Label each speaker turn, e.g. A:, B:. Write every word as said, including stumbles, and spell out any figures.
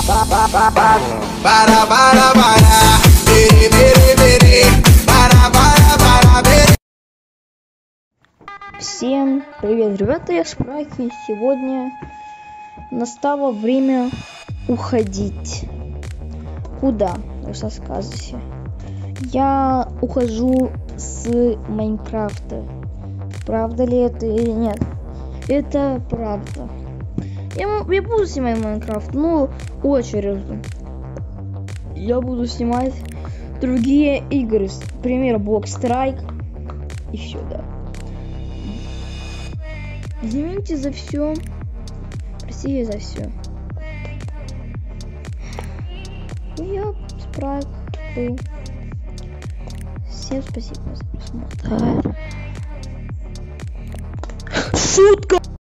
A: Para, para, para, bere, bere, bere, para, para, para, бери.
B: Всем привет, ребята, я Спрайк, и сегодня настало время уходить. Куда? Рассказывайте. Я ухожу с Майнкрафта. Правда ли это или нет? Это правда. Я, я буду снимать Майнкрафт, но очередью. Я буду снимать другие игры, например, Blockstrike и все, да. Извините за все. Простите за все. Я Спрайк был. Всем спасибо за просмотр. Шутка!